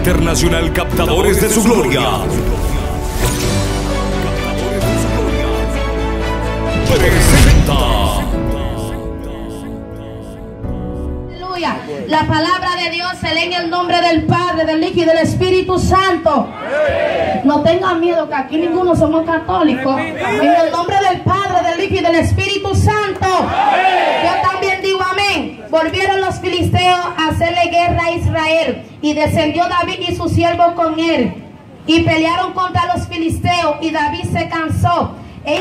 Internacional Captadores de su Gloria presenta. Aleluya. La palabra de Dios se lee en el nombre del Padre, del Hijo y del Espíritu Santo. No tengan miedo, que aquí ninguno somos católicos. En el nombre del Padre, del Hijo y del Espíritu Santo. Yo también digo amén. Volvieron los filisteos a hacerle guerra a Israel, y descendió David y sus siervos con él, y pelearon contra los filisteos, y David se cansó.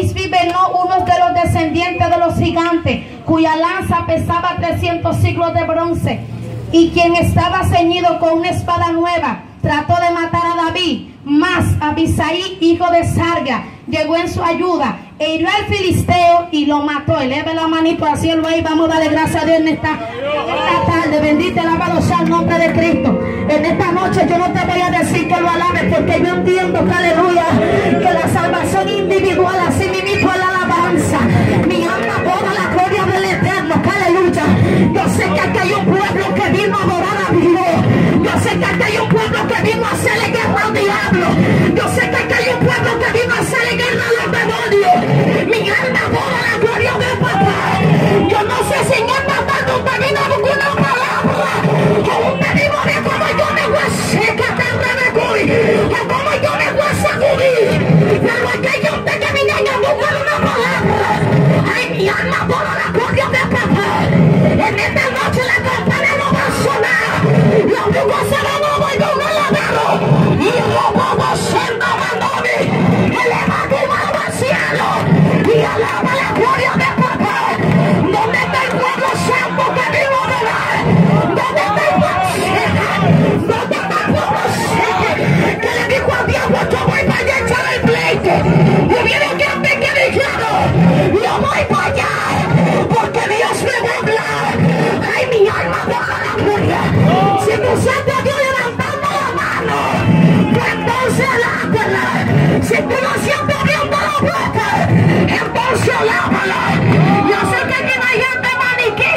Venó uno de los descendientes de los gigantes, cuya lanza pesaba 300 siglos de bronce, y quien estaba ceñido con una espada nueva, trató de matar a David. Mas Abisai, hijo de Sarga, llegó en su ayuda e hirió al filisteo y lo mató. Eleve la manito al cielo ahí. Vamos a darle gracias a Dios en esta tarde. Bendito, alabado sea el nombre de Cristo. En esta noche yo no te voy a decir que lo alabes, porque yo entiendo que, aleluya, que la salvación individual, así mismo es la alabanza. Mi alma toda la gloria del Eterno, que aleluya. Yo sé que aquí hay un pueblo que vino a adorar a Dios. Yo sé que aquí hay un pueblo que vino a hacerle guerra al diablo. Yo sé que aquí hay un pueblo que vino a hacerle guerra a los demonios. Mi alma toda la gloria del Papá. Yo no sé si en esta tarde usted vino con una palabra, o usted dijo de cómo yo me voy a secar de rebecoy, o cómo yo me voy a sacudir. Pero aquello usted que vino a buscar una palabra. Ay, mi alma toda la gloria del Papá. En esta noche la campana no va a sonar. Los brujos se van a volver un alabado. Y lo vamos a hacer mandame. Eleva tu mano al cielo y alaba la gloria del Papá. ¿Dónde está el pueblo santo que vino a adorar? ¿Dónde está el pueblo santo? ¿Dónde está el pueblo santo que le dijo al diablo, yo voy para allá a echar el pleito? Y viene que antes que dijeron, yo voy para allá porque Dios me va a hablar. Ay, mi alma baja la gloria. Si tú sientes a Dios levantando la mano, pues entonces alábala. Si tú no sientes abriendo la boca, entonces alábala. Yo sé que aquí no hay gente maniquí.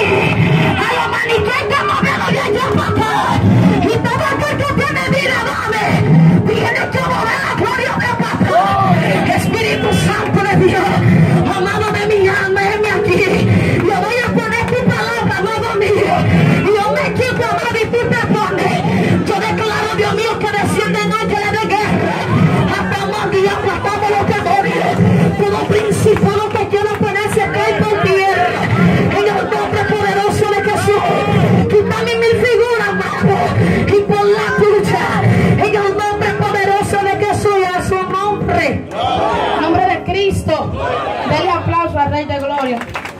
A los maniquíes que movieron de allá para acá. Y todo aquel que tiene vida, dame, tiene que mover la gloria de Papá. Espíritu Santo de Dios, amado de mi alma, heme aquí. Yo voy a poner tu palabra, amado mío. Y yo me quito, amado, y tú te pones. Yo declaro, Dios mío, que descienden ángeles de guerra. Atamos y aplastamos los demonios. Todo principado que quiera ponerse cae por tierra. En el nombre poderoso de Jesús. Quítame mi figura, amado, y por la tuya. En el nombre poderoso de Jesús y a su nombre. En nombre de Cristo. Dele aplauso al Rey de Gloria.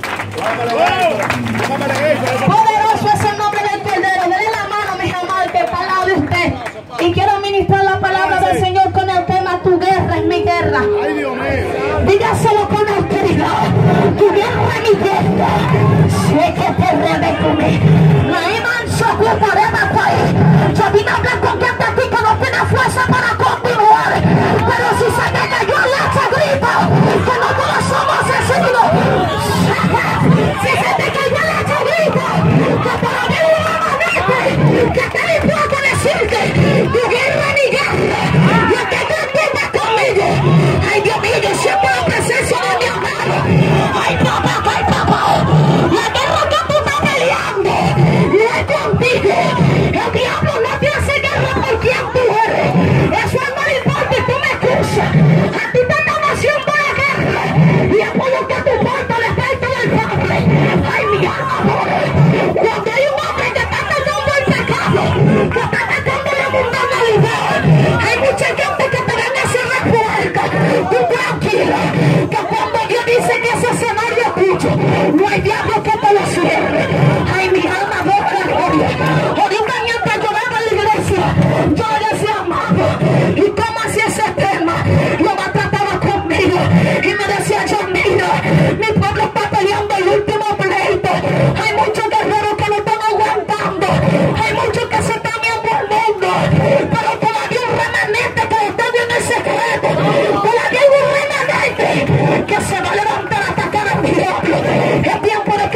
Poderoso es el nombre del Cordero. Dele la mano, mis amados, que está al lado de usted. Y quiero ministrar la palabra del Señor con el tema: tu guerra es mi guerra. Dígaselo con autoridad: tu guerra es mi guerra. Sé que te rebecume. No hay manso que te matar. Yo vine a hablar con gente aquí que no tiene fuerza para continuar. Pero si se me cayó el hacha, grita que no todos somos asesinos. Si se te cayó el hacha, grita que para mí nuevamente, que te dispuesto a decirte: tu guerra es mi guerra. Yo te contienda conmigo. Ay, Dios mío, yo siento la presencia de mi hermano. Ay, papá, la guerra que tú estás peleando es contigo. El diablo no te hace guerra por quien tú eres. Eso no le importa y tú me escuchas. A ti te están haciendo la guerra y es por lo que tú portas de parte del Padre. Ay, mi alma, cuando hay un hombre que está tratando el pecado, que está tratando la mundanalidad, hay mucha gente que te van a cerrar puertas. Tú tranquila, que cuando Dios dice que ese escenario es tuyo, no hay diablo que te lo cierre. Ay, mi alma, adora la gloria. Ahorita mientras yo vengo a la iglesia, yo le decía, amado, ¿y cómo hacía ese tema? Lo trataba conmigo y me decía, yo, mira, mi pueblo está peleando el último pleito. Hay muchos guerreros que no están aguantando. Hay muchos que se están viendo el mundo. Pero todavía un remanente que está viendo el secreto. Todavía hay un remanente que se va a levantar a atacar al diablo. Es tiempo de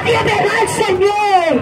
nadie verá al Señor.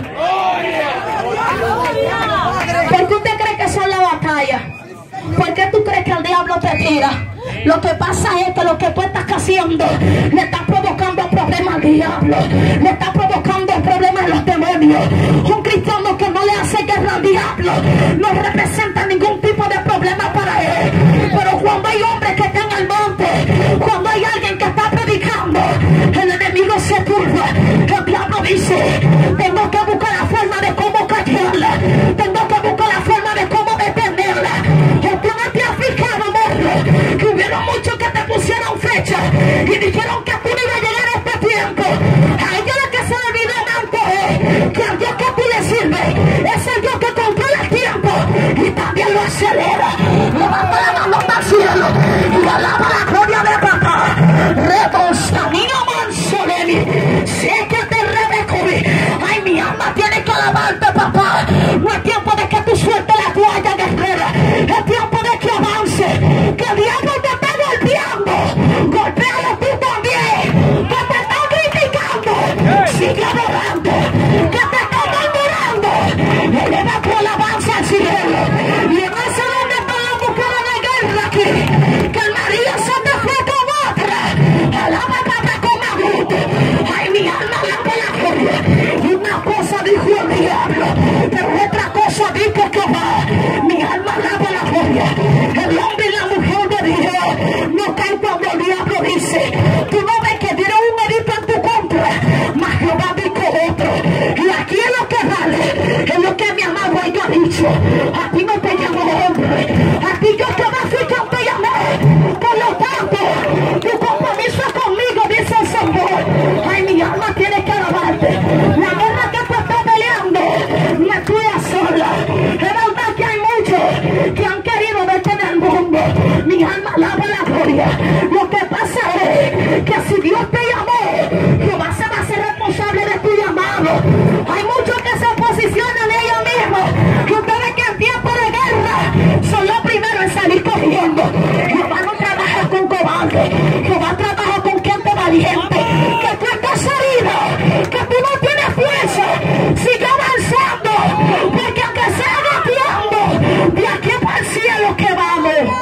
¿Por qué usted cree que son la batalla? ¿Por qué tú crees que el diablo te tira? Lo que pasa es que lo que tú estás haciendo le está provocando problemas al diablo, le está provocando problemas a los demonios. Un cristiano que no le hace guerra al diablo no representa ningún tipo de problema para él. Pero cuando hay hombres que están al monte, cuando hay alguien que está predicando, el enemigo se turba. El diablo dice: tengo que buscar la forma de cómo callarla, tengo que buscar la forma de cómo detenerla. ¿Tú no te has fijado, morro, que hubieron muchos que te pusieron fecha y dijeron que tú no ibas a llegar a este tiempo? A ellos lo que se olvidó tanto es que al Dios que tú le sirves es el Dios que controla el tiempo y también lo acelera. Levanta la mano para el cielo y alaba la gloria de papá. Rebosa, niño manso de mí, sé que te rebecobi. Ay, mi alma tiene que alabarte, papá. No es tiempo de que tú sueltes la toalla, guerrera. Es tiempo de que avance, que el diablo te está golpeando. Golpéalo tú también, que te está criticando. Sigue adorando, que te está murmurando. Eleva tu alabanza al cielo. Y en ese donde está la mujer de guerra aquí, que el marido se te fue con otra. Alaba papá con agudo. Ay, mi alma alaba la gloria. Y una cosa dijo el diablo, pero otra cosa dijo Jehová. Mi alma alaba la gloria. El hombre y la mujer de Dios no caen cuando el diablo dice: tú no ves que dieron un edicto en tu contra, mas Jehová dijo otro. Y aquí es lo que vale, es lo que mi amado ha dicho. A ti no te llamo hombre, a ti yo Jehová fui quien te llamé. Por lo tanto, tu compromiso es conmigo, dice el Señor. Ay, mi alma tiene que alabarte. La guerra que tú estás peleando no es tuya sola. Es verdad que hay muchos que han querido verte en el mundo. Mi alma alaba la gloria. Lo que pasa es que si Dios te llamó, Jehová se va a ser responsable de tu llamado. Hay muchos que se posicionan ellos mismos, que ustedes que en tiempo de guerra son los primeros en salir corriendo. Jehová no trabaja con cobarde, Jehová trabaja con gente valiente. Que tú estás herido, que tú no tienes fuerza, sigue avanzando, porque aunque sea gateando, de aquí para el cielo que vamos.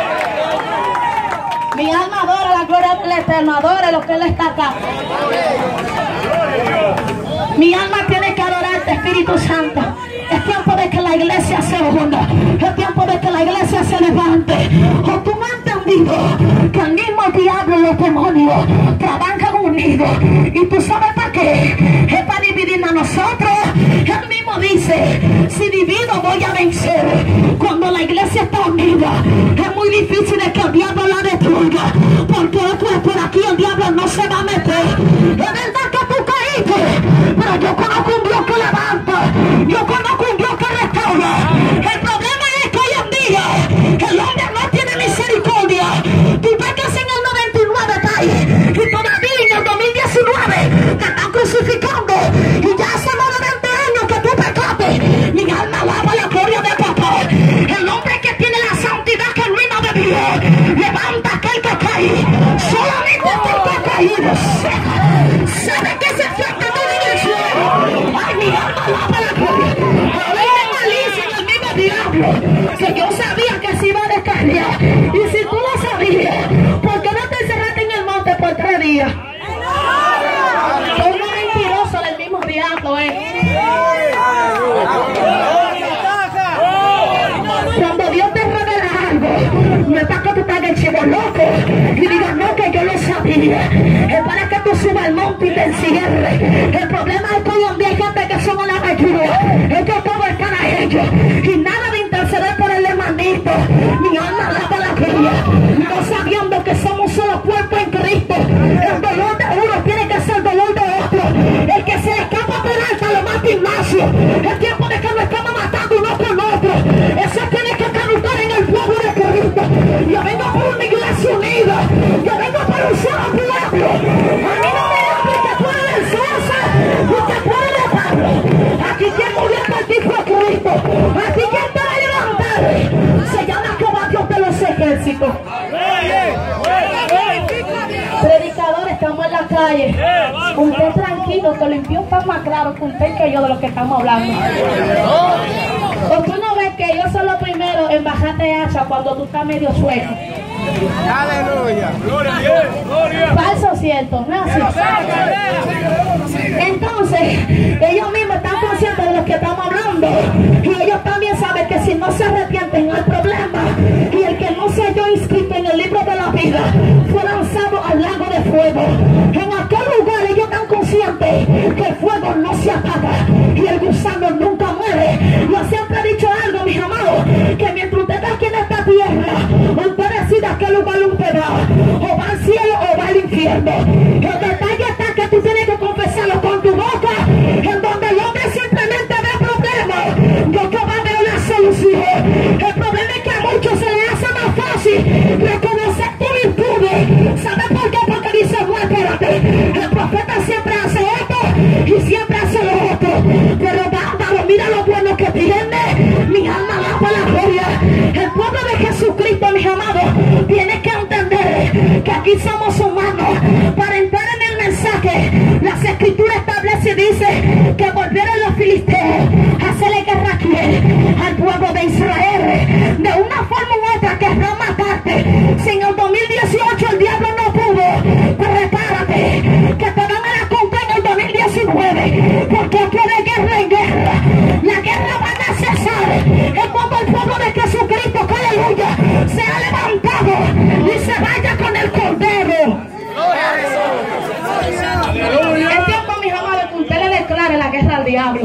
Mi alma adora la gloria del Eterno, adora lo que Él está acá. Mi alma tiene que adorarte, Espíritu Santo. Es tiempo de que la iglesia se una. Es tiempo de que la iglesia se levante. O tú no has entendido que el mismo diablo y los demonios trabajan unidos. ¿Y tú sabes para qué? Es para dividirnos a nosotros. Él mismo dice: si divido voy a vencer. Cuando la iglesia está unida, es muy difícil de que el diablo la destruya, porque pues por aquí el diablo no se va a meter. Es verdad que tú caíste, pero yo conozco un Dios que levanta, yo conozco un Dios que restaura. El problema es que hoy en día el hombre no tiene misericordia. Tú ves que en el 99 caes y todavía en el 2019 te están crucificando y ya hace más de 20 años que tú pecaste. Mi alma alaba la gloria de papá. El hombre que tiene la santidad genuina de Dios levanta a aquel que cae. Solamente aquel que ha caído sabe que se siente muy difícil. Ay, mi alma alaba la gloria. Pero hay malicia en el mismo diablo, que yo sabía que se iba a descarriar. Y si tú lo sabías, ¿por qué no te encerraste en el monte por 3 días? Son mentirosos del mismo diablo, Cuando Dios te revela algo, no es para que tú te hagas chivo loco y digas: no, que yo lo sabía. Es para que tú subas al monte y te encierres. El problema es que hoy en día hay gente que son a la ayuda. Ellos todo están a ellos y nada de interceder por el hermanito. Mi alma alaba la gloria, no sabiendo que somos solo cuerpo en Cristo. El dolor de uno tiene que ser el dolor de otro. El que se escapa por alta lo mata Ignacio. Es tiempo de que nos estamos matando uno con otro. Eso tiene que caducar en el pueblo de Cristo. Yo vengo por una iglesia unida. Yo vengo para un solo pueblo. A mí no me hables que tú eres fuerza. Usted puede está más claro que usted que yo de lo que estamos hablando. O tú no ves que yo soy lo primero en bajarte hacha cuando tú estás medio suelto. Aleluya. Falso o cierto, no es así. Entonces, ellos mismos están conscientes de lo que estamos hablando. Y ellos también saben que si no se arrepienten no hay problema. Y el que no se halló inscrito en el libro de la vida fue lanzado al lago de fuego. En aquel lugar ellos están conscientes que el fuego no se apaga y el gusano nunca muere. Yo siempre he dicho algo, mis amados, que mientras usted está aquí en esta tierra, usted decide a qué lugar usted va, o va al cielo o va al infierno. El detalle está que tú tienes que confesarlo con tu boca, en donde el hombre simplemente ve problemas, Dios va a ver una solución. El problema es que a muchos se les hace más fácil reconocer tu virtud. ¿Sabes por qué? Porque dice, no, espérate, el profeta siempre hace esto y siempre hace lo otro, pero bárbaro, mira lo bueno que tiene, mi alma alaba la gloria. El pueblo de Jesucristo, mis amados, tiene que entender que aquí somos humanos. Para entrar en el mensaje, las escrituras establecen y dice que volvieron los filisteos a hacerle guerra a quién, al pueblo de Israel. De una forma u otra querrán matarte. Si en el 2018 el diablo no pudo, pues prepárate, que te van a la contra en el 2019, porque aquí hay guerra en guerra. La guerra va a cesar. Es cuando el pueblo de Jesucristo, aleluya, se ha levantado y se vaya con el Cordero. Es tiempo, mis amados, que usted le declare la guerra al diablo.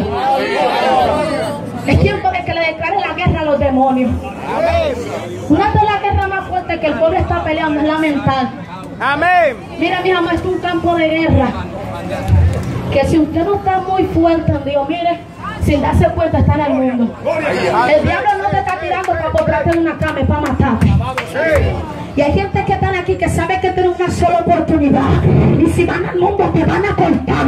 Es tiempo de que le declare la guerra a los demonios. Una de las guerras más fuertes que el pueblo está peleando es la mental. Amén. Mira, mis amados, esto es un campo de guerra. Que si usted no está muy fuerte en Dios, mire, sin darse cuenta está en el mundo. El diablo no te está tirando para postrarte en una cama, es para matarte. Y hay gente que están aquí que sabe que tiene una sola oportunidad. Y si van al mundo te van a cortar.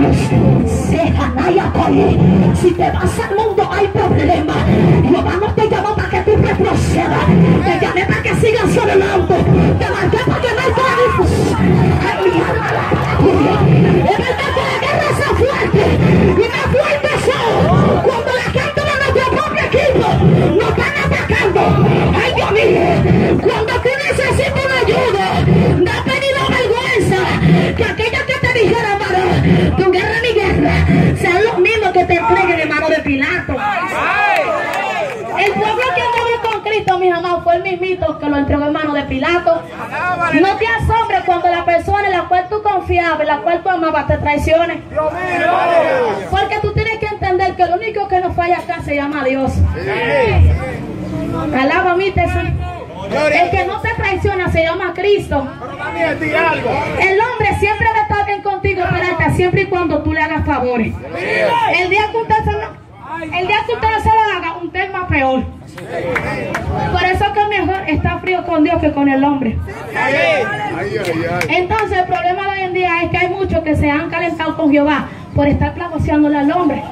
Si te vas al mundo hay problema. Jehová no te llamó para que tú retrocedas. Te llamé para que sigas hacia adelante. Te marqué para que no te difuses. Ay, mi alma. Es verdad que la guerra es fuerte. Y más fuerte son cuando la gente de nuestro propio equipo nos están atacando. Ay, Dios mío. Cuando tú necesitas una ayuda, da pena y da vergüenza que aquellos que te dijeran, varón, tu guerra es mi guerra, sean los mismos que te entreguen en mano de Pilato. El pueblo que andaba con Cristo, mis amados, fue el mismito que lo entregó en mano de Pilato. No te asombres cuando la persona en la cual tú confiabas, en la cual tú amabas, te traicione. Porque tú tienes que entender que lo único que nos falla acá se llama Dios. Alaba a mí, el que no se traiciona se llama Cristo. El hombre siempre va a estar bien contigo, pero siempre y cuando tú le hagas favores. El día que usted no se lo haga, un tema peor. Por eso que es mejor estar frío con Dios que con el hombre. Entonces el problema de hoy en día es que hay muchos que se han calentado con Jehová por estar plagoseándole al hombre.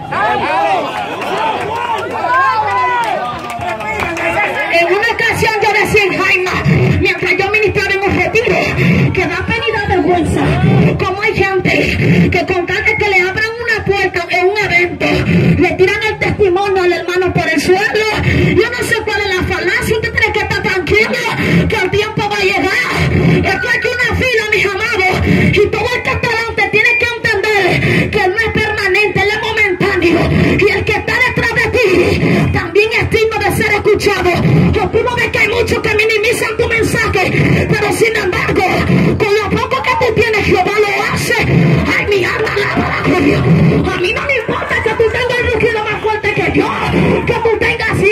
En una ocasión yo decía en Jaime, mientras yo ministraba en un retiro, que da pena y da vergüenza como hay gente que con tal de que le abran una puerta en un evento, le tiran el testimonio al hermano por el suelo. Yo no sé cuál es la falacia. Usted tiene que estar tranquilo, que el tiempo va a llegar. Esto hay que una fila, mis amados, y todo el que está delante tiene que entender que no es permanente, él es momentáneo, y el que está detrás de ti también es digno de ser escuchado. Yo tú no ves que hay muchos que minimizan tu mensaje, pero sin embargo, con lo poco que tú tienes, Jehová lo hace. Ay, mi alma alaba la gloria. A mí no me importa que tú tengas el rugido más fuerte que yo, que tú tengas 100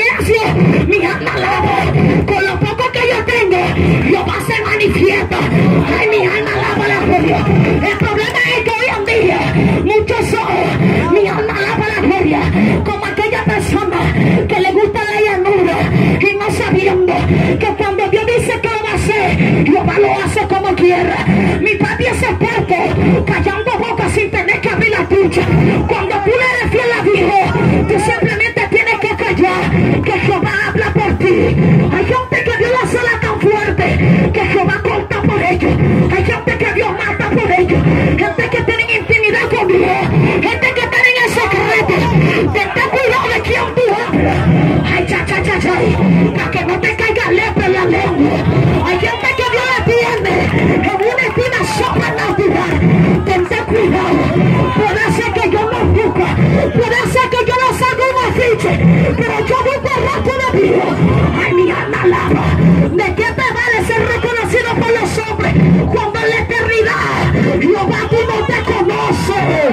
pero yo busco el rostro de Dios. Ay, mi alma alaba. ¿De qué te vale ser reconocido por los hombres cuando en la eternidad Jehová tú no te conoces?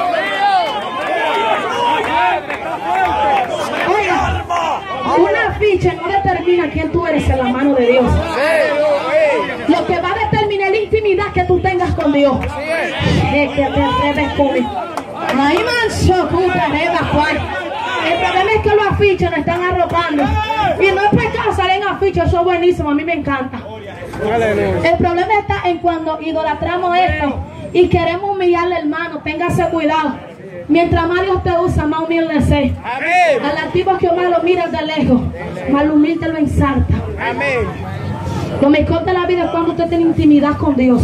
Oiga, una ficha no determina quién tú eres en la mano de Dios. Lo que va a determinar la intimidad que tú tengas con Dios. Es que te descubres. El problema es que los afiches nos están arropando. Y no es pecado salir en afiches, eso es buenísimo, a mí me encanta. El problema está en cuando idolatramos esto y queremos humillarle, hermano. Téngase cuidado. Mientras más Dios te usa, más humilde sé. Al antiguo Jehová lo miras de lejos, más humilde lo ensarta. Lo mejor de la vida es cuando usted tiene intimidad con Dios.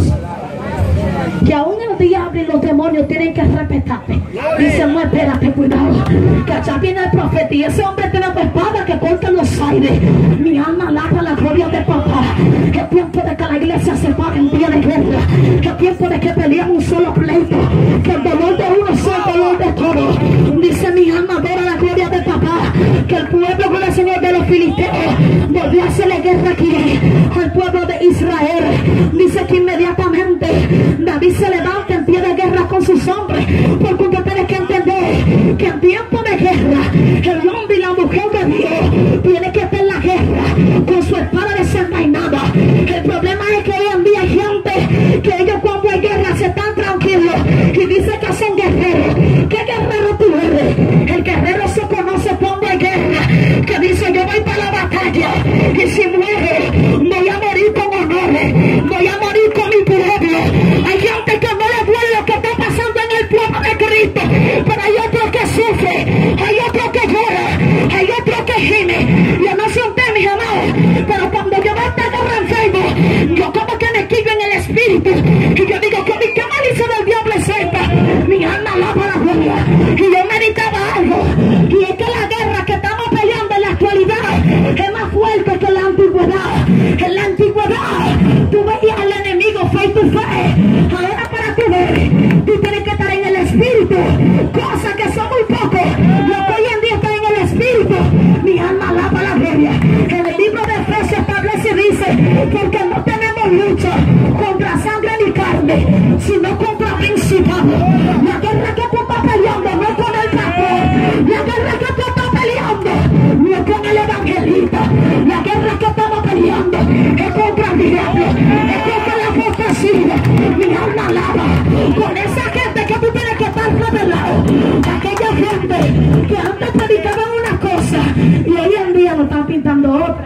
Que aún el diablo y los demonios tienen que respetarte. Dicen, no, espérate, cuidado, que allá viene el profeta y ese hombre tiene una espada que corta los aires. Mi alma alaba la gloria de papá. Que tiempo de que la iglesia se pare en día de guerra. Que tiempo de que pelean un solo pleito. Que el dolor de uno sea el dolor de todos. Dice mi alma adora la gloria de papá. Que el pueblo con el Señor de los filisteos volvió a hacerle guerra aquí al pueblo de Israel. Dice que inmediatamente David se levanta en pie de guerra con sus hombres, porque usted tiene que entender que en tiempo de guerra el hombre y la mujer de Dios tiene que estar en la guerra con su espada desenvainada. El problema es que hoy en día hay gente que ellos cuando hay guerra se están tranquilos y dicen que son guerreros. ¿Qué guerrero tú eres? El guerrero se conoce cuando hay guerra, que dice yo voy para la batalla y si muero voy a morir con honores, voy a morir con mi pueblo. Hay gente que no le duele lo que está pasando en el pueblo de Cristo, pero hay otros que sufren, hay otros que lloran, hay otros que gimen. Yo no sé usted, mis amados, pero cuando yo veo esta guerra enfermo, yo como que me quillo en el espíritu y yo digo que mi malicia del diablo es esta. Mi alma alaba la gloria. Y yo meditaba algo, y es que la guerra que estamos peleando en la actualidad es más fuerte que en la antigüedad. En la antigüedad tú veías al enemigo face to face. Ahora para tú ver, tú tienes que estar en el espíritu, cosas que son muy pocos. Lo que hoy en día está en el espíritu. Mi alma alaba la gloria. En el libro de Efesios establece y dice, porque no tenemos lucha contra sangre ni carne, sino contra principados. La guerra que tú estás peleando no es con el pastor, la guerra que tú estás peleando no es con el evangelista, la guerra que estamos peleando es contra el diablo, es contra la apostasía. Mi alma alaba con esa gente que tú tienes que estar revelado. Aquella gente que antes predicaban una cosa y hoy en día lo están pintando otra.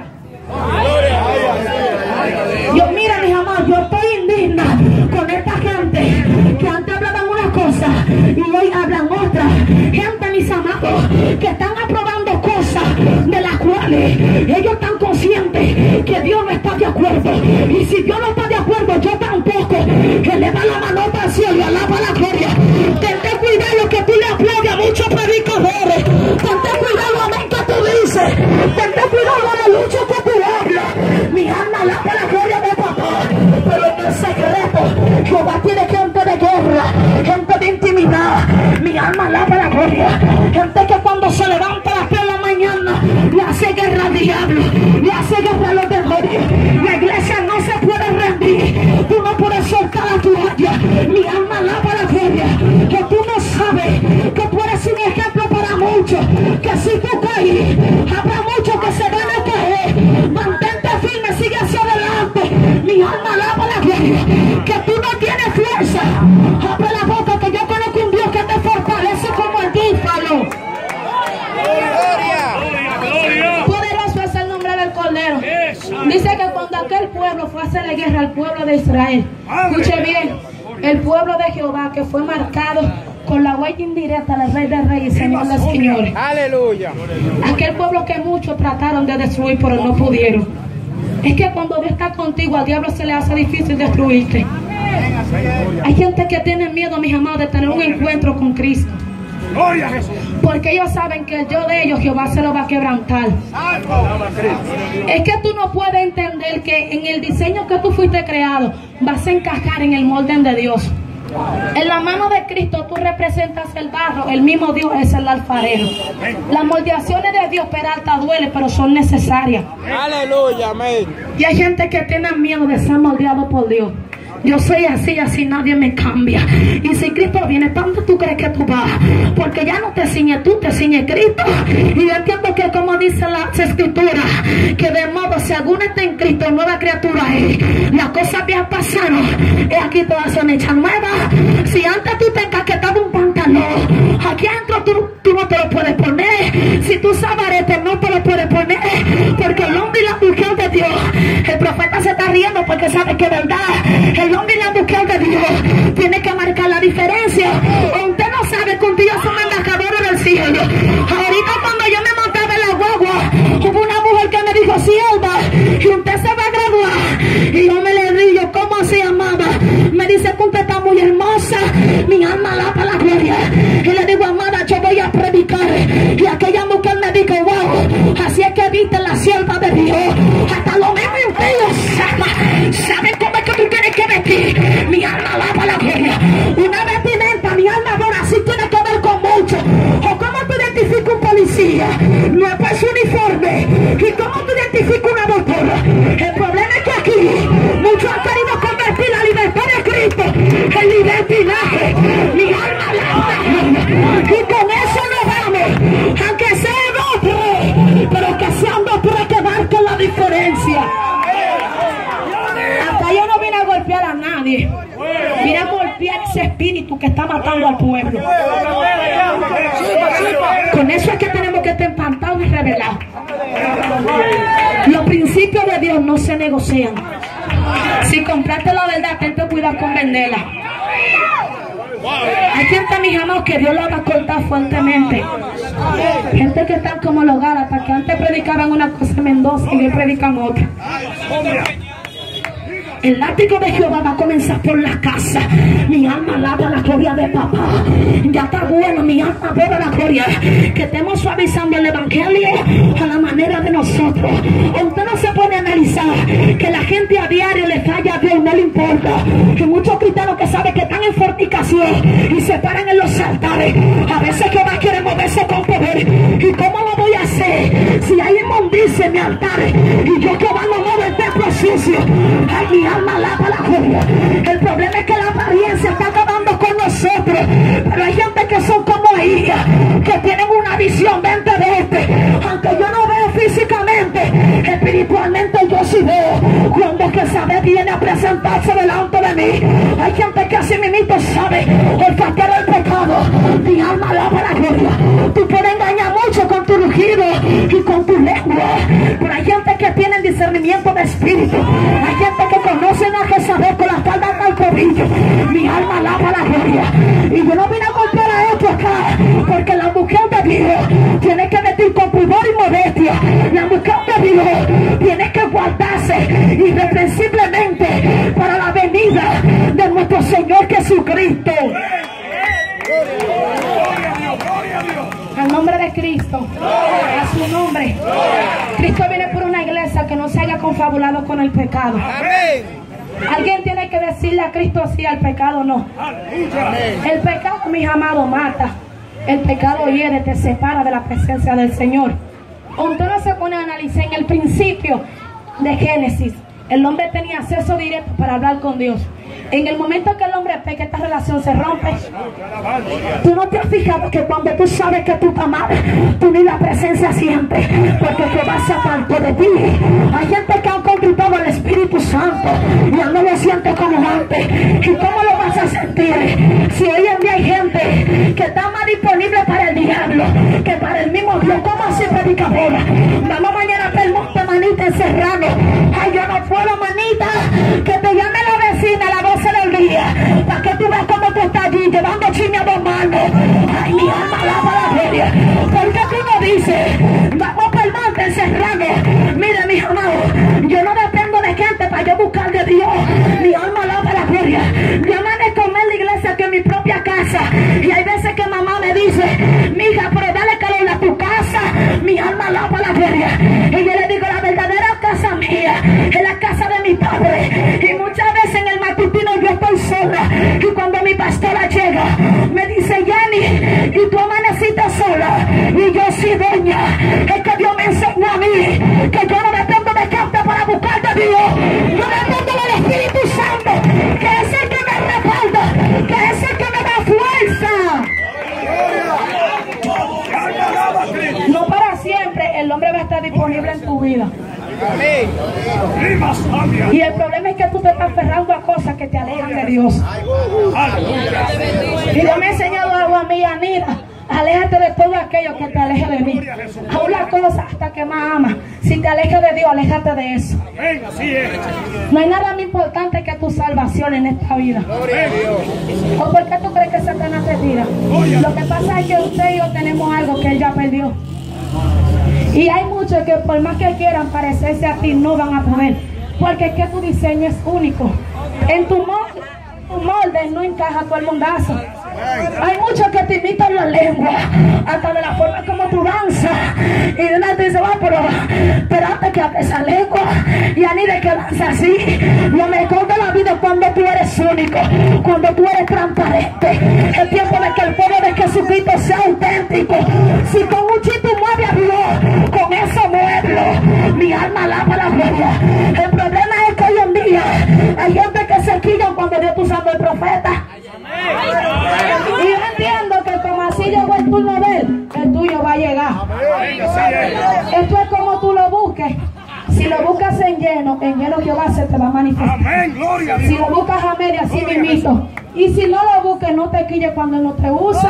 Yo, mira, mis amados, yo estoy indigna con esta gente que antes hablaban una cosa y hoy hablan otra. Gente, mis amados, que están aprobando cosas de las cuales ellos están conscientes que Dios no está de acuerdo. Y si Dios no está de acuerdo, yo tampoco. Eleva la manota al cielo y alaba la gloria. Tente cuidado lo que tú le aplaudes a muchos predicadores. Tente cuidado a amén que tú dices. Tente cuidado a la lucha que tú hablas. Mi alma alaba la gloria de papá. Pero en el secreto, Jehová tiene gente de guerra, gente de intimidad. Mi alma alaba la gloria. Gente que cuando se levanta a las 3 de la mañana le hace guerra al diablo, le hace guerra a los demonios. La iglesia no se puede rendir. Tú no puedes soltar la toalla. Mi alma alaba la gloria. Que tú no sabes que tú eres un ejemplo para muchos. Que si tú caes, habrá muchos que se van a caer. Mantente firme, sigue hacia adelante. Mi alma alaba la gloria. Que tú no tienes fuerza. Abre la boca, que yo conozco un Dios que te fortalece como el búfalo. Poderoso es el nombre del Cordero. Dice que cuando aquel pueblo fue a hacerle guerra al pueblo de Israel, escuche bien, el pueblo de Jehová que fue marcado con la huella indirecta del Rey de Reyes y Señor de Señores. Aleluya. Aquel pueblo que muchos trataron de destruir, pero no pudieron. Es que cuando Dios está contigo, al diablo se le hace difícil destruirte. Hay gente que tiene miedo, mis amados, de tener un encuentro con Cristo. Porque ellos saben que el yo de ellos, Jehová se lo va a quebrantar. Es que tú no puedes entender que en el diseño que tú fuiste creado, vas a encajar en el molde de Dios. En la mano de Cristo tú representas el barro, el mismo Dios es el alfarero. Las moldeaciones de Dios, Peralta, duele, pero son necesarias. Aleluya, amén. Y hay gente que tiene miedo de ser moldeado por Dios. Yo soy así, así nadie me cambia. Y si Cristo viene, ¿para dónde tú crees que tú vas? Porque ya no te ciñe tú, te ciñe Cristo. Y yo entiendo que como dice la escritura, que de modo si alguno está en Cristo, nueva criatura es. Las cosas viejas pasaron, y aquí todas son hechas nuevas. Si antes tú te encaquetabas un pantalón, aquí adentro tú no te lo puedes poner. Si tú sabes arete, no te lo puedes poner. Porque el hombre y la mujer de Dios, el profeta se está riendo porque sabe que es verdad. El hombre y la mujer de Dios tiene que marcar la diferencia. Usted no sabe que un día son embajadores del cielo. Ahorita cuando yo me montaba en la guagua, hubo una mujer que me dijo, sierva, y usted se va a graduar. Y yo me le río, ¿cómo se llamaba? Me dice que usted está muy hermosa, mi alma alaba la gloria. Y le digo, amada, yo voy a predicar. Y aquella mujer me dijo, wow, así es que viste la sierva de Dios. Hasta lo mismo impíos saben cómo es que tú tienes que vestir. Mi alma alaba la gloria. Una vestimenta, mi alma adora, así tiene que ver con mucho. O cómo tú identificas un policía, no es pues uniforme. Y cómo tú identificas una doctora. El problema es que aquí muchos han querido convertir la libertad de Cristo en libertinaje. Mi alma alaba la gloria. Y con eso no vamos, aunque sean dos, pero que sean dos que marquen la diferencia. Hasta yo no vine a golpear a nadie, vine a golpear ese espíritu que está matando al pueblo. Con eso es que tenemos que estar empantados y revelados. Los principios de Dios no se negocian. Si compraste la verdad, ten cuidado con venderla. Hay gente, mis amados, que Dios la va a cortar fuertemente. Gente que están como los Gálatas, que antes predicaban una cosa en Mendoza y hoy predican otra. El látigo de Jehová va a comenzar por la casa. Mi alma alaba la gloria de papá. Ya está bueno, mi alma adora la gloria. Que estemos suavizando el evangelio a la manera de nosotros. Usted no se puede analizar que la gente a diario le falla a Dios, no le importa. Que muchos cristianos que saben que están en fornicación y se paran en los altares. A veces Jehová quiere moverse con poder. ¿Y cómo lo voy a hacer? Si hay inmundicia en mi altar y yo Jehová no muevo el templo sucio. Ay, mi alma alaba la gloria. El problema es que la apariencia está acabando con nosotros. Pero hay gente que son como ella, que tienen una visión 20 de este. Aunque yo no veo físicamente, espiritualmente yo sí veo. Cuando que sabe viene a presentarse delante de mí. Hay gente que así mismo sabe olfatear el pecado. Mi alma alaba la gloria. Tú puedes engañar mucho con tu rugido y con tu lengua, pero hay gente que tiene discernimiento de espíritu. Hay gente que conocen a Jezabel con la falda al tobillo. Mi alma alaba la gloria. Y yo no vine a golpear a esto acá, porque la mujer de Dios tiene que vestir con pudor y modestia. La mujer de Dios tiene que guardarse irreprensiblemente para la venida de nuestro Señor Jesucristo. Al nombre de Cristo, a su nombre. Cristo viene por una iglesia que no se haya confabulado con el pecado. Alguien tiene que decirle a Cristo sí, al pecado no. El pecado, mis amados, mata. El pecado hiere, te separa de la presencia del Señor. Usted no se pone a analizar en el principio de Génesis. El hombre tenía acceso directo para hablar con Dios. En el momento que el hombre peca, esta relación se rompe. Tú no te has fijado que cuando tú sabes que tú estás mal, tú ni la presencia sientes, porque Jehová se apartó de ti. Hay gente que ha conquistado al Espíritu Santo y ya no lo siente como antes. ¿Y cómo lo vas a sentir si hoy en día hay gente que está más disponible para el diablo que para el mismo Dios? ¿Cómo así, predicadora? Vamos mañana para el monte, manita, encerrado. Ay, yo no puedo, manita, que te llame la vecina a la 12 del día, para que tú veas cómo tú estás allí llevando chisme a 2 manos. Ay, mi alma alaba la gloria. ¿Por qué tú no dices, vamos para el monte encerrado? Mire, mis amados, yo no dependo de gente para yo buscar de Dios. Mi alma alaba la gloria. Yo me de comer en la iglesia que en mi propia casa. Y hay veces que mamá me dice, mija, pero dale calor a tu casa. Mi alma alaba la gloria. Y yo le digo, la verdadera casa mía es la casa de mi padre. Y muchas veces en el matutino yo estoy sola. Y cuando mi pastor hiciste solo y yo soy dueña. Es que Dios me enseñó a mí que yo no dependo de gente para buscar de Dios. Yo dependo del Espíritu Santo, que es el que me respalda, que es el que me da fuerza. No para siempre el hombre va a estar disponible en tu vida. Y el problema es que tú te estás aferrando a cosas que te alejan de Dios. Y Dios me ha enseñado algo a mí, Anira. Aléjate de todo aquello que te aleje de mí. Aún la cosa hasta que más amas, si te alejas de Dios, aléjate de eso. No hay nada más importante que tu salvación en esta vida. ¿O por qué tú crees que Satanás te tira? Lo que pasa es que usted y yo tenemos algo que él ya perdió. Y hay muchos que por más que quieran parecerse a ti, no van a poder. Porque es que tu diseño es único. En tu molde no encaja todo el mundazo. Hay muchos que te imitan la lengua, hasta de la forma como tú danzas. Y de una vez te dice, pero espérate que hables esa lengua. Y a ni de que danza así. Lo mejor de la vida es cuando tú eres único, cuando tú eres transparente. Es tiempo de que el pueblo de Jesucristo sea auténtico. Si con un chito mueve a Dios, con eso mueve. Mi alma alaba la gloria. El problema es que hoy en día hay gente que se quilla cuando Dios está usando el profeta. Y yo entiendo que como así llegó el turno de él, el tuyo va a llegar. Esto es como tú lo busques. Si lo buscas en lleno Jehová se te va a manifestar. Si lo buscas a media, así mismito. Y si no lo busques, no te quilles cuando no te use.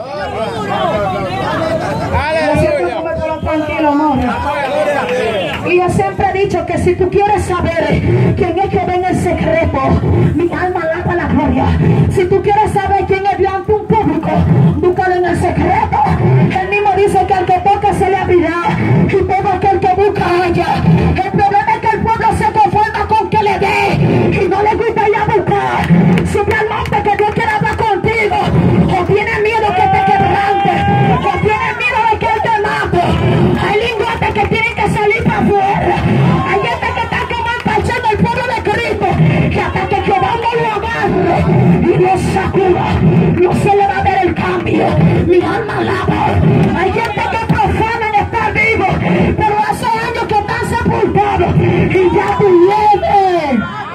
Yo siempre como todo tranquilo, amor. Y yo siempre he dicho que si tú quieres saber quién es que ve en el secreto, mi alma alaba la gloria. Si tú quieres saber quién es Dios ante un público, búscalo en el secreto. Él mismo dice que al que toca se le abrirá, y todo aquel que busca halla. El problema es que el pueblo se conforma con que le dé y no le gusta ir a buscar. Sube al monte que Dios quiere hablar contigo. O tienes miedo que te quebrante, o tienes miedo de que Él te mate. Hay lingotes que tienen que salir para afuera. Hay gente que está como empachando el pueblo de Cristo, que hasta que Jehová no lo agarre y lo sacuda, no se le va a ver el cambio. Mi alma alaba. Hay gente que profana en estar vivo, pero hace años que están sepultados y ya tú vienes.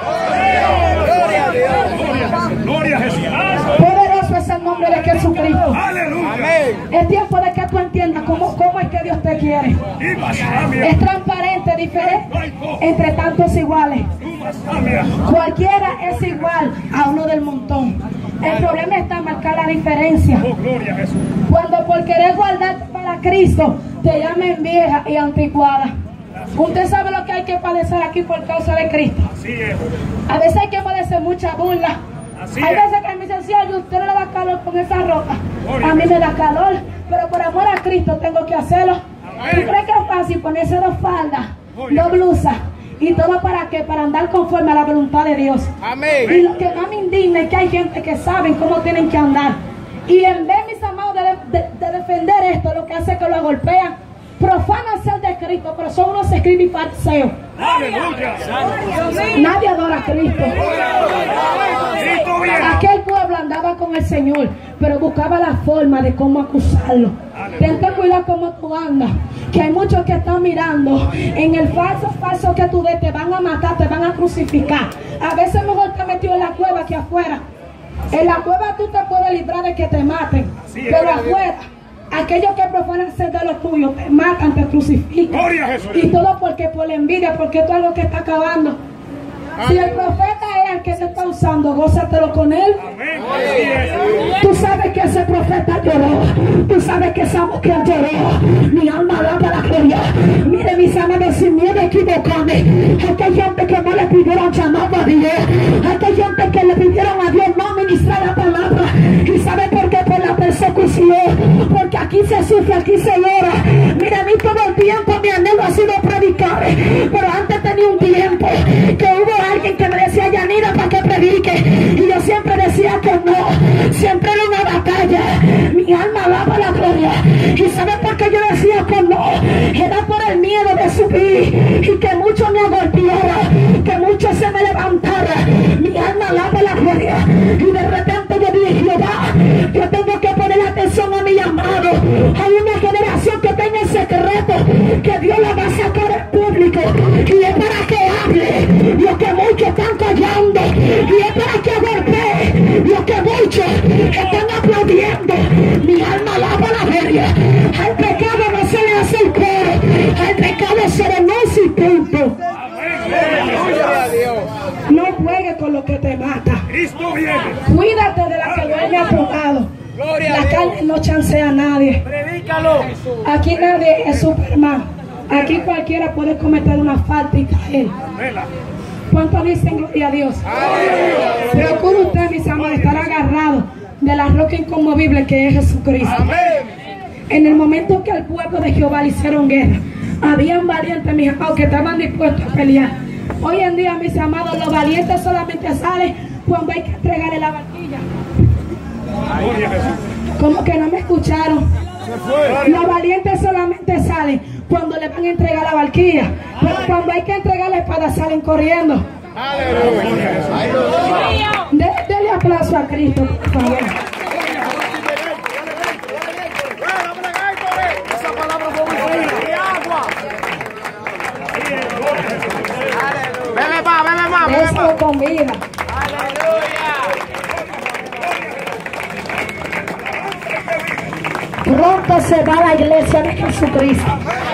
Gloria a Jesús. Poderoso es el nombre de Jesucristo. Aleluya. Es tiempo de que tú entiendas cómo es que Dios te quiere. Es transparente, diferente entre tantos iguales. Cualquiera es igual a uno del montón. El problema está en marcar la diferencia. Cuando por querer guardarte para Cristo te llamen vieja y anticuada. Usted sabe lo que hay que padecer aquí por causa de Cristo. A veces hay que padecer mucha burla. Hay veces que me dicen, sí, a usted no le da calor con esa ropa. A mí me da calor, pero por amor a Cristo tengo que hacerlo. ¿Tú crees que es fácil ponerse dos faldas, dos blusas y todo para qué? Para andar conforme a la voluntad de Dios. Y lo que más me indigna es que hay gente que saben cómo tienen que andar. Y en vez, mis amados, de defender esto, lo que hace es que lo golpean. Profanan ser de Cristo, pero son unos escribas y fariseos. Nadie adora a Cristo. Aquel pueblo andaba con el Señor, pero buscaba la forma de cómo acusarlo. Ten que cuidar cómo tú andas, que hay muchos que están mirando en el falso que tú ves, te van a matar, te van a crucificar. A veces mejor te metió en la cueva que afuera. En la cueva tú te puedes librar de que te maten, pero afuera aquellos que profanan ser de los tuyos te matan, te crucifican. Y todo porque por la envidia, porque esto es algo que está acabando. Si el profeta es el que se está usando, gózatelo con él. Tú sabes que ese profeta lloró. Tú sabes que esa mujer lloró. Mi alma alaba la gloria. Mire, mis amados, sin miedo a equivocarme. Porque hay gente que no le pidieron llamado a Dios. Hay gente que le pidieron a Dios no ministrar la palabra. ¿Y sabe por qué? Por la persecución. Porque aquí se sufre, aquí se llora. Mira, a mí todo el tiempo mi anhelo ha sido predicar. Pero antes tenía un tiempo que hubo alguien que me decía, Yanira, para que predique. Y yo siempre decía que no. Siempre era una batalla. Mi alma alaba la gloria. ¿Y sabe por qué yo decía que no? Era por el miedo de subir. Y que mucho me agolpeara. Que mucho se me levantara. Mi alma alaba la gloria. Y de repente yo dije, Jehová, yo tengo que poner atención a mi llamado. que Dios la va a sacar en público y es para que hable lo que muchos están callando y es para que golpee lo que muchos están aplaudiendo. Mi alma alaba la gloria. Al pecado no se le hace el coro, al pecado se le nace y punto. No juegues con lo que te mata. Cristo viene. Cuídate de la que duerme a tu lado. La carne no chancea a nadie. Aquí nadie es Superman. Aquí cualquiera puede cometer una falta y caer. ¿Cuánto dicen gloria a Dios? Procura usted, mis amados, estar agarrado de la roca inconmovible que es Jesucristo. En el momento que al pueblo de Jehová le hicieron guerra, habían valientes, mis amados, que estaban dispuestos a pelear. Hoy en día, mis amados, los valientes solamente salen cuando hay que entregarle la barquilla. ¿Cómo que no me escucharon? Los valientes solamente salen cuando le van a entregar la barquilla, pero cuando hay que entregar la espada salen corriendo. Dele aplauso a Cristo, por favor. Esa palabra fue muy buena. Bebe más. Eso con vida. Pronto se va la iglesia de Jesucristo.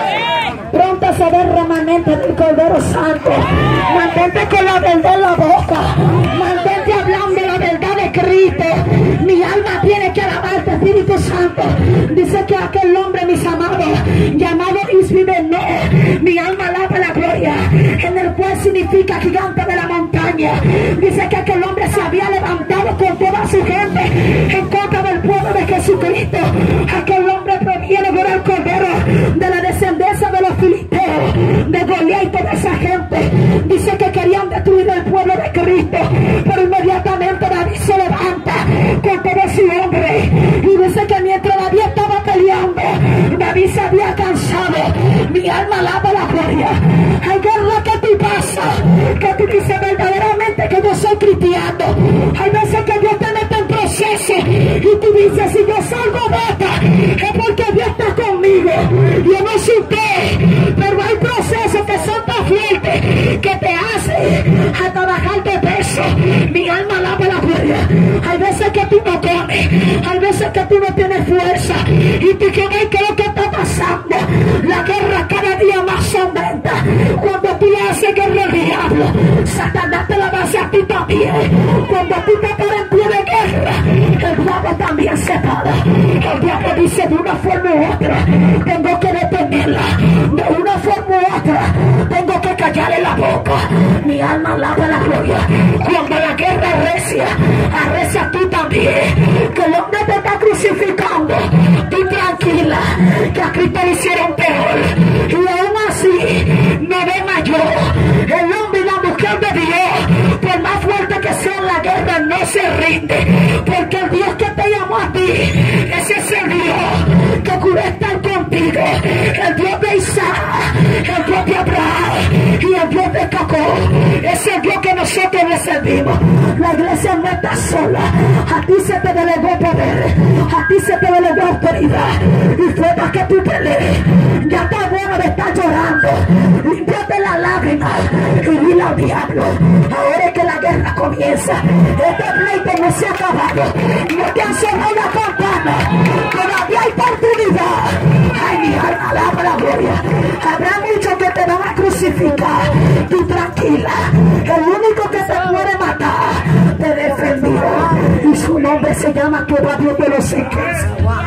Pronto se ve el remanente del Cordero Santo. Mantente con la verdad en la boca. Mantente hablando de la verdad de Cristo. Mi alma tiene que alabarte, Espíritu Santo. Dice que aquel hombre, mis amados, llamado Isbibenob, mi alma alaba la gloria, en el cual significa gigante de la montaña. Dice que aquel hombre se había levantado con toda su gente en contra del pueblo de Jesucristo. Aquel hombre proviene por el Cordero, de la descendencia de los filisteos, de Goliat y toda esa gente. Dice que querían destruir el pueblo de Cristo, pero inmediatamente David se levanta con todo su hombre. Y dice que mientras David estaba peleando, David se había cansado. Mi alma alaba la gloria. Hay guerra que tú pasas, que tú dices verdaderamente que yo soy cristiano. Hay veces que Dios te mete en proceso y tú dices, si yo salgo de esta, es porque Dios está conmigo. Yo no sé usted, pero hay procesos que son tan fuertes que te hacen hasta bajar de peso. Mi alma alaba la gloria. Hay veces que tú no comes, hay veces que tú no tienes fuerza y tú que ves qué es lo que está pasando. La guerra cada día más sombrenta. Cuando tú le haces guerra al diablo, Satanás te la va a hacer a ti también. Cuando tú te paras en pie de guerra, el diablo también se para. El diablo dice de una forma u otra, tengo que detenerla. De una forma u otra, tengo que callarle la boca. Mi alma alaba la gloria. Cuando la guerra arrecia tú también. Que el hombre te está crucificando, tú tranquila, que a Cristo le hicieron peor. Y aún así, no ve mayor. El hombre y la mujer de Dios, por más fuerte que sea la guerra, no se rinde. Porque el Dios que te llamó a ti, es ese Dios que quiere estar contigo. El Dios de Isaac, el Dios de Abraham y el Dios de Jacob. Es el Dios que nosotros le servimos. La iglesia no está sola. A ti se te delegó poder, a ti se te delegó autoridad, y fue para que tú pelees. Ya está bueno de estar llorando. Límpiate las lágrimas y dile al diablo, ahora es que la guerra comienza. Este pleito no se ha acabado. No te han cerrado la campana, todavía hay oportunidad. Ay, mi alma alaba la gloria. Habrá muchos que te van a crucificar. Tú tranquila, el único que te puede matar te defendió, y su nombre se llama Jehová Dios de los ejércitos.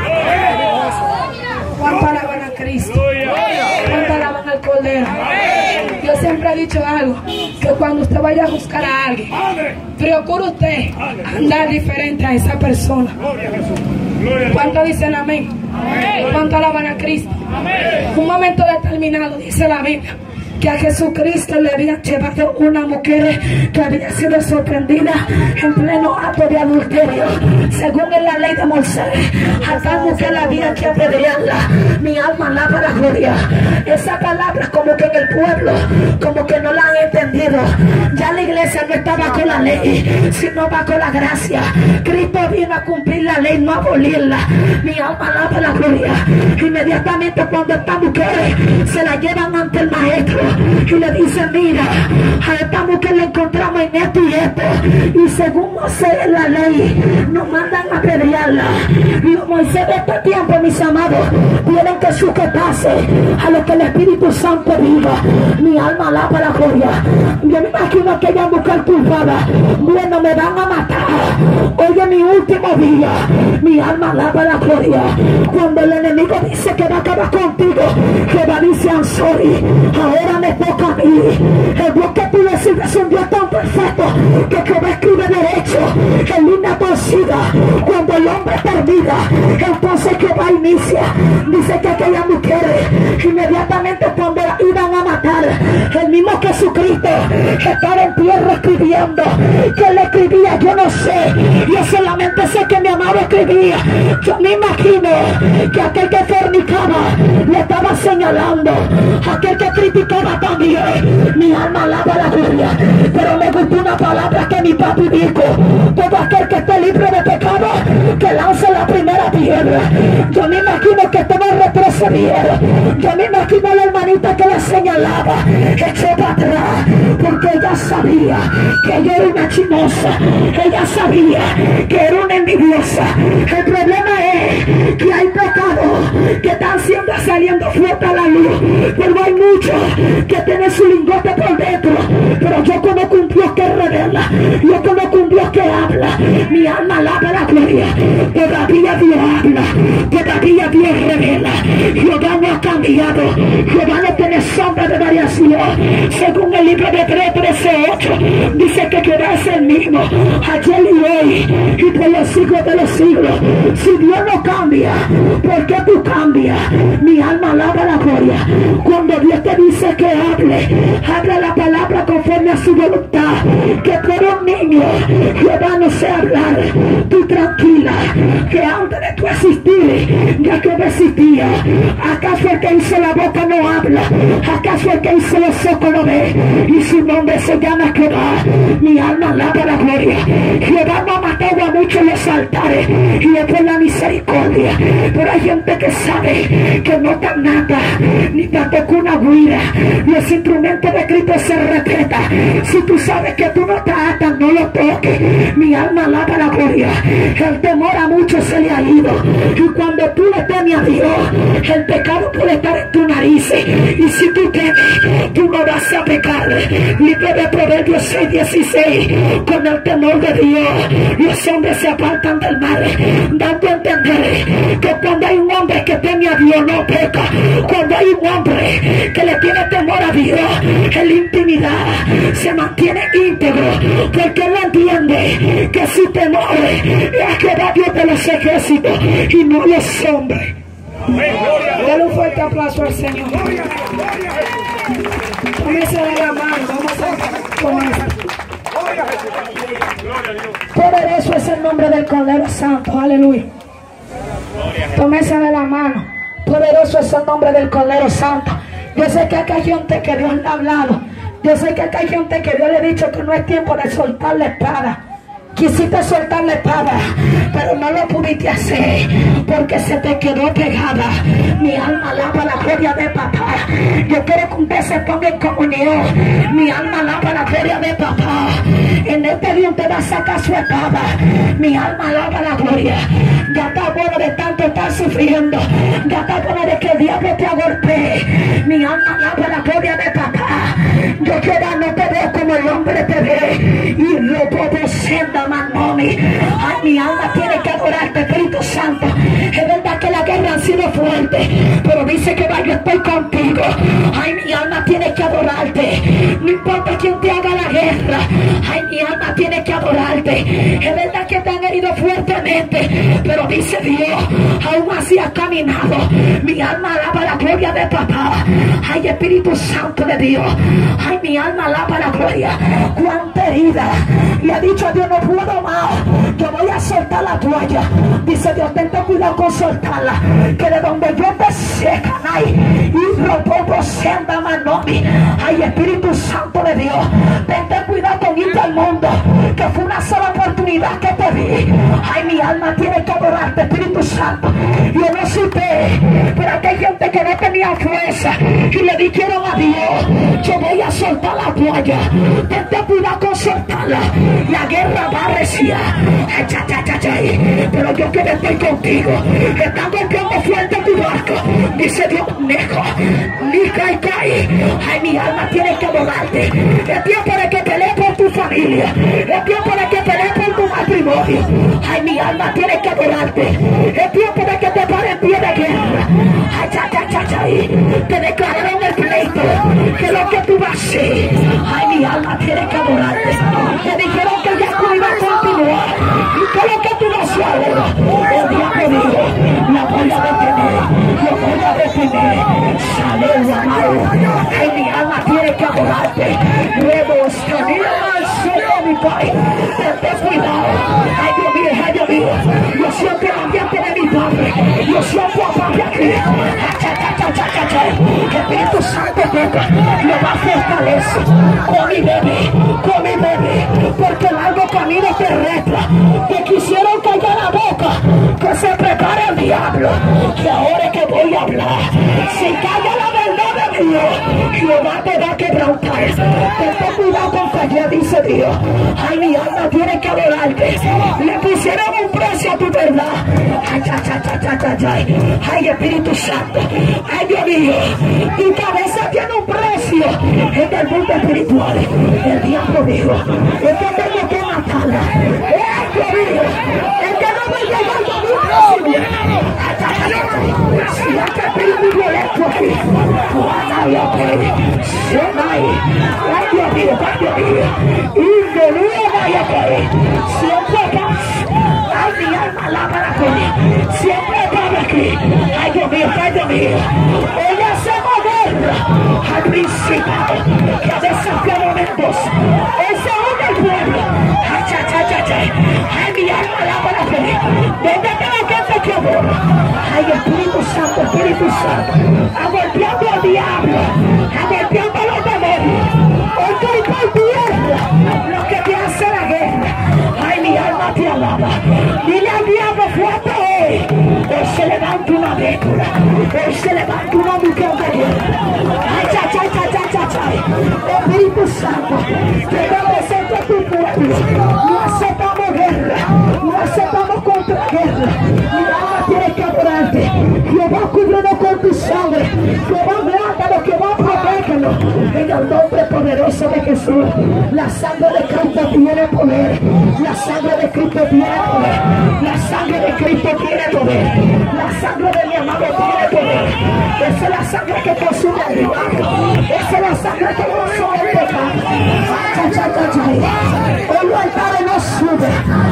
¿Cuánto alaban a Cristo? ¿Cuánto alaban al Cordero? Yo siempre he dicho algo, que cuando usted vaya a buscar a alguien, procure usted andar diferente a esa persona. ¿Cuánto dicen amén? ¿Cuánto alaban a Cristo? Un momento determinado, dice la Biblia, que a Jesucristo le habían llevado una mujer que había sido sorprendida en pleno acto de adulterio, según en la ley de Moisés. A tal mujer había que apedrearla. Mi alma alaba la gloria. Esa palabra como que en el pueblo como que no la han entendido. Ya la iglesia no está bajo la ley, sino bajo la gracia. Cristo vino a cumplir la ley, no a abolirla. Mi alma alaba la gloria. Inmediatamente cuando esta mujer se la llevan ante el maestro y le dicen: mira, a esta mujer la encontramos en esto y esto, y según Moisés en la ley nos mandan a apedrearla. Los Moisés de este tiempo, mis amados, tienen que sujetarse a lo que el Espíritu Santo diga. Mi alma alaba la gloria. Yo me imagino a aquella mujer culpada: bueno, me van a matar, hoy es mi último día. Mi alma alaba la gloria. Cuando el enemigo dice que va a acabar contigo, Jehová dice: I'm sorry, ahora me toca a mí. El Dios que tú le sirves es un Dios tan perfecto que Jehová escribe derecho en línea torcida. Cuando el hombre termina, entonces Jehová inicia. Dice que aquella mujer, inmediatamente cuando la iban a matar, el mismo Jesucristo estaba en tierra escribiendo. ¿Qué le escribía? Yo no sé, yo solamente sé que mi amado escribía. Yo me imagino que aquel que fornicaba le estaba señalando, aquel que criticaba también. Mi alma alaba la gloria. Pero me gustó una palabra que mi papi dijo: todo aquel que esté libre de pecado, que lance la primera piedra. Yo me imagino que todos retrocedieron. Yo me imagino a la hermanita que la señalaba echó para atrás, porque ella sabía que ella era una chismosa, ella sabía que era una envidiosa. El problema es que hay pecados que están siendo saliendo fuerte a la luz, pero hay muchos que tienen su lingote por dentro. Pero yo conozco un Dios que revela, yo conozco un Dios que habla. Mi alma alaba la gloria. Todavía Dios habla, todavía Dios revela. Jehová no ha cambiado, Jehová no tiene sombra de variación. Según el libro de 3:13-8 dice que Jehová es el mismo ayer y hoy y por los siglos de los siglos. Si Dios no cambia, ¿por qué tú cambias? Mi alma alaba la gloria. Cuando Dios te dice que habla la palabra conforme a su voluntad. Que tú eres un niño, Jehová no sé hablar. Tú tranquila, que antes de tu existir ya que no existía. ¿Acaso el que hizo la boca no habla? ¿Acaso el que hizo los ojos no ve? Y su nombre se llama Jehová. Mi alma alaba la gloria. Jehová no ha matado a muchos en los altares y es por la misericordia. Pero hay gente que sabe que no tan nada, ni tampoco una guira. Los instrumentos de Cristo se respetan. Si tú sabes que tú no te atas, no lo toques. Mi alma alaba la gloria. El temor a muchos se le ha ido. Y cuando tú le temes a Dios, el pecado puede estar en tu nariz. Y si tú temes, tú no vas a pecar. Libro de Proverbios 6:16. Con el temor de Dios, los hombres se apartan del mal, dando a entender que cuando hay un hombre que teme a Dios, no peca. Cuando hay un hombre que le tiene temor a Dios, en la intimidad se mantiene íntegro, porque él entiende que su temor es Jehová Dios de los ejércitos y no los hombres. Dale un fuerte aplauso al Señor. Tómese de la mano, vamos a comenzar. Poderoso es el nombre del Cordero Santo, aleluya. Tómese de la mano. Poderoso es el nombre del Cordero Santo. Yo sé que acá hay gente que Dios le ha hablado. Yo sé que acá hay gente que Dios le ha dicho que no es tiempo de soltar la espada. Quisiste soltar la espada, pero no lo pudiste hacer porque se te quedó pegada. Mi alma alaba la gloria de papá. Yo quiero que usted se ponga en comunión. Mi alma alaba la gloria de papá. En este día usted va a sacar su espada. Mi alma alaba la gloria. Ya está bueno de tanto estar sufriendo. Ya está bueno de que el diablo te agolpee. Mi alma alaba la gloria de papá. Yo quiero no te veo como el hombre te ve. Y lo puedo ser mami. Ay, mi alma tiene que adorarte, Espíritu Santo. Es verdad que la guerra ha sido fuerte, pero dice que va, yo estoy contigo. Ay, mi alma tiene que adorarte. No importa quién te haga la guerra. Ay, mi alma tiene que adorarte. Es verdad que te han herido fuertemente, pero Pero dice Dios, aún así ha caminado. Mi alma alaba la gloria de papá. Ay, Espíritu Santo de Dios. Ay, mi alma alaba la gloria. Cuánta herida. Y ha dicho a Dios, no puedo más. Yo voy a soltar la toalla. Dice Dios, ten cuidado con soltarla. Que de donde yo te secan, ay, y robo senda manomi. Ay, Espíritu Santo de Dios, ten cuidado con irte al mundo. Que fue una sola oportunidad que te di. Ay, mi alma tiene que adorarte, Espíritu Santo. Yo no supe, pero aquí hay gente que no tenía fuerza y le dijeron a Dios, yo voy a soltar la toalla. Ten cuidado con soltarla. La guerra va a reciar. Pero yo quiero estar contigo. Está golpeando fuerte tu barco. Dice Dios, ni cae. Ay, mi alma tiene que adorarte. Es tiempo de que pelees por tu familia. Es tiempo de que pelees por tu matrimonio. Ay, mi alma tiene que adorarte. Es tiempo de que te pares en pie de guerra. Ay, te declararon el pleito. Que lo que tú vas a hacer. Ay, mi alma tiene que adorarte. Te dijeron que ya tú ibas a continuar. Y que lo que tú no sabes. El diablo dijo, la voy a detener. Lo voy a detener. Sale, amado. Ay, mi alma tiene que adorarte. Luego, mi Padre, ten cuidado. Ay, Dios mío. Yo siento el ambiente de mi Padre. Yo siento a Padre aquí. Que Espíritu Santo toca. Lo va a fortalecer. Con mi bebé. Porque el largo camino terrestre. Que quisieron callar la boca. Que se prepare el diablo. Que ahora es que voy a hablar. Si calla la verdad de Dios, Jehová te va a quebrantar. Ten cuidado con callar, dice Dios. Ay, mi alma tiene que adorarte. Le pusieron un precio a tu verdad. Ay, Espíritu Santo. Ay, Dios mío. Tu cabeza tiene un precio en el mundo espiritual. El diablo dijo, es que tengo que matarla. Dios mío. Es que no me llega a mi próximo. Si hay que pedir violento aquí. Ay, Dios mío. Y de nuevo vaya a caer. Siempre paz. Ay, mi alma alaba la gloria. Siempre cabe aquí. Ay, Dios mío. Ella se moderna al principio que ha desafiado Mendoza. Ese es el pueblo. Ay, mi alma alaba la gloria. ¿Dónde está la gente que adora? Ay, Espíritu Santo. Agolpeando al diablo. Agolpeando a los demonios. Hoy estoy por tierra. Los que te hacen la guerra. Ay, mi alma te alaba. Dile al diablo fuerte hoy. Hoy se levanta una víctima. Hoy se levanta una mujer de guerra. Ay, Espíritu Santo, que representa tu pueblo. No aceptamos guerra. No aceptamos contra guerra. Mi alma tiene que adorarte. Jehová cúbrenos con tu sangre. Jehová guárdalo, Jehová protégelo. En el nombre poderoso de Jesús. La sangre de Cristo tiene poder. La sangre de Cristo tiene poder. La sangre de Cristo tiene poder. La sangre de mi amado tiene poder. Esa es la sangre que consume el diablo. Esa es la sangre que consume el pecado. Hoy los altares no suben.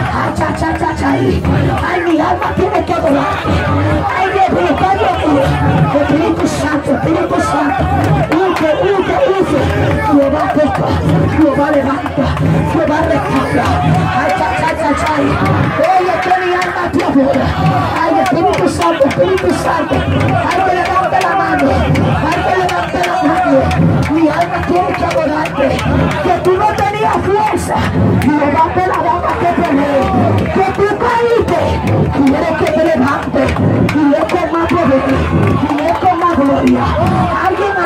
Ay, mi alma tiene que adorar. Ay, Dios mío. Espíritu Santo. Use. Jehová toca. Jehová levanta. Jehová rescata. Ay. Oye, que mi alma te adora. Ay, Espíritu Santo. Ay, que levante la mano. Mi alma tiene que adorarte. Que tú no tenías fuerza. Jehová te la va a que pelee. Que tú caíste. Quieres que te levante. Y es con más poder. Y es con más gloria. Alguien